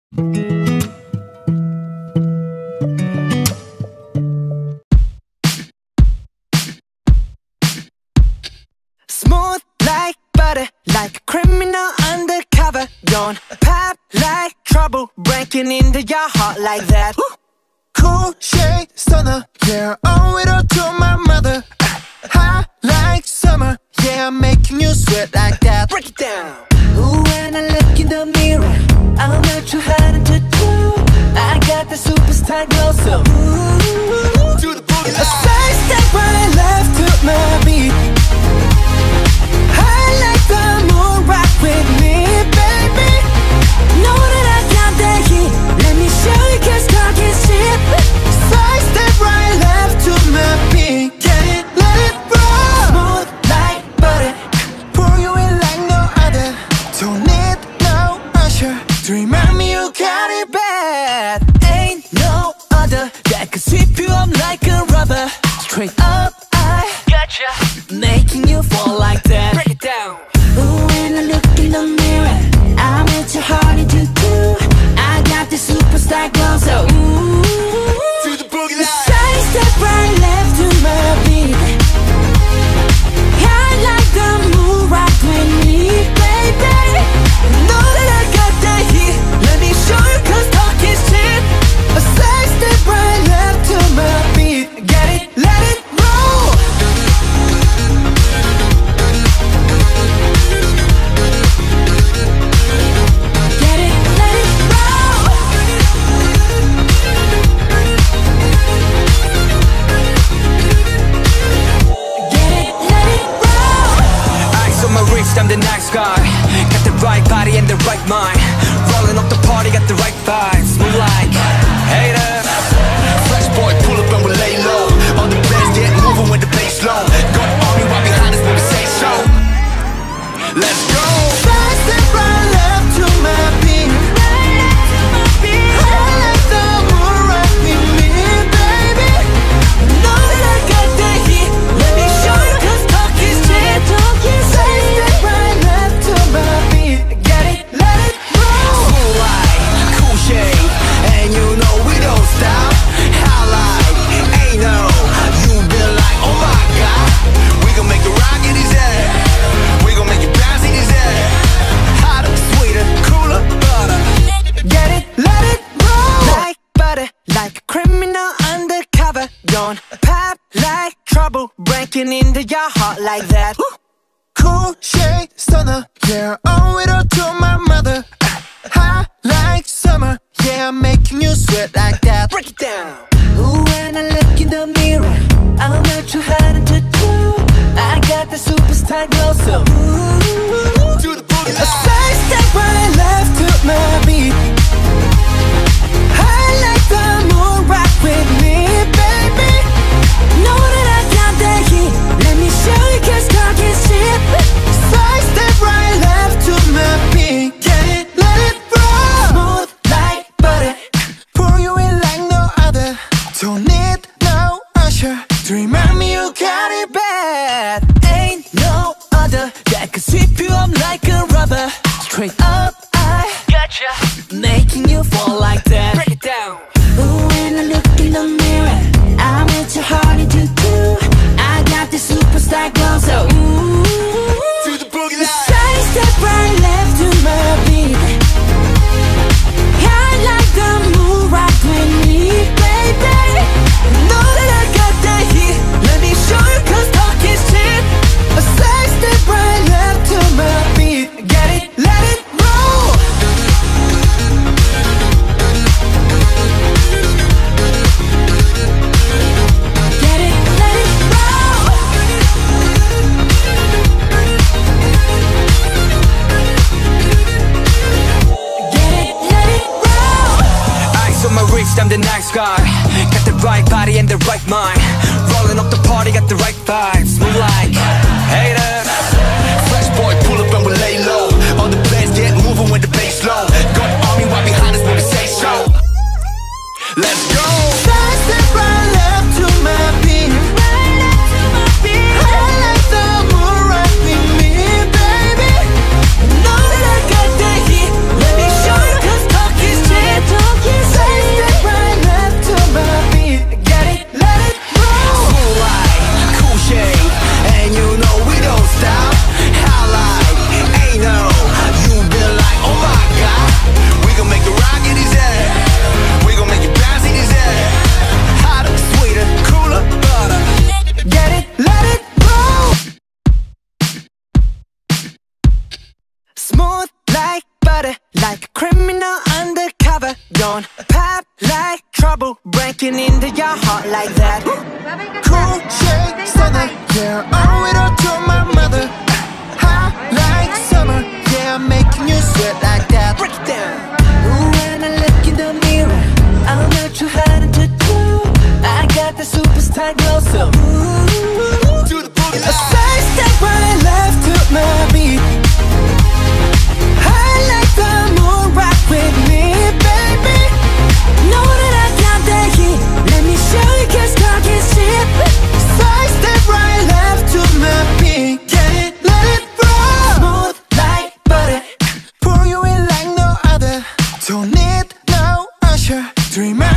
Smooth like butter, like a criminal undercover. Don't pop like trouble, breaking into your heart like that. Cool shade stunner, yeah, owe it all to my mother. Hot like summer, yeah, I'm making you sweat like that. Break it down. Ooh, when I look in the mirror, I'm not too hard to do. I got the superstar glow, so ooh, Do the boogie a side step right left to my beat. I like the moon, rock with me, baby. Know that I got the heat. Let me show you, 'cause talk is cheap. Side step right left to my beat. Get it, let it roll. Smooth like butter. Pour you in like no other. Don't need no pressure to remind me you got it bad. Ain't no other that could sweep you up like a rubber. Straight up, I gotcha, making you fall like that. Break it down. Ooh, when I look in the mirror, I'm at your heart to do. I got the superstar glow, so ooh, Do the boogie line. side step right left to my beat. I like the moon, rock with me, baby. Know that I got the heat. Let me show you, 'cause talk is cheap. A side step right left to my beat. Get it, let it roll. Get it, let it roll. Get it, let it roll. Eyes on my wrist, I'm the nice guy. Got the right body and the right mind. Rolling up the party, got the right vibes. Move like haters. Fresh boy, pull up and we lay low. All the bands get moving with the bass low. Got the army right behind us when we say so. Let's go. Side step right left to my beat. I like the moon rock with me, baby. Know that I got the heat. Let me show you, 'cause talk is cheap. Side step right left to my beat. Get it, let it roll. Cool light, cool shade, and you know we don't stop. Highlight, ain't no, you been like, oh my god. We gon' make it rock in his head. We gon' make it bounce in his head. Hotter, sweeter, cooler, butter. Get it, let it roll. Like butter, like a criminal undercover. Don't pop like trouble, breaking into your heart like that. Cool shade stunner, yeah, owe it all to my mother. Hot like summer, yeah, I'm making you sweat like that. Break it down. Ooh, when I look in the mirror, I'm not too hard to do. I got the superstar glow, so ooh, Do the boogie a side step right left to my beat. I like the moon, rock with me, baby. Know that I got the heat. Let me show you, 'cause talk is cheap. Side step right left to my beat. Get it, let it roll. Smooth like butter. Pour you in like no other. Don't need no usher to remind me you got it bad. Ain't no other that could sweep you up like a rubber. Straight up, I gotcha, making you fall like that. Break it down. Ooh, when I look in the mirror, I'm at your heart to do. I got the superstar glow, so ooh, Do the boogie line. side step right left to my beat. I like the moon, rock with me, baby. Know that I got the heat. Let me show you, 'cause talk is cheap. A side step right left to my beat. Get it, let it roll. Get it, let it roll. Get it, let it roll. Eyes on my wrist, I'm the nice guy. Got the right body and the right mind. Rolling up the party, got the right vibes. Move like haters. Fresh boy, pull up and we lay low. All the bands get moving with the bass low. Got the army right behind us when we say so. Let's go. Side step right left to my beat. I like the moon rock with me, baby. Know that I got the heat. Let me show you, 'cause talk is cheap. looking into your heart like that. Cool shade stunner, yeah, owe it all to my mother. Hot like summer, yeah, I'm making you sweat like that. Break it down. Ooh, when I look in the mirror, I'm not too hard to do. I got the superstar glow, so ooh, Do the booty a side step right left to my beat. I like the moon, rock with me, baby. Know that I got the heat. Let me show you, 'cause talk is cheap. Side step right left to my beat. Get it, let it roll. Smooth like butter. Pour you in like no other. Don't need no usher. Dream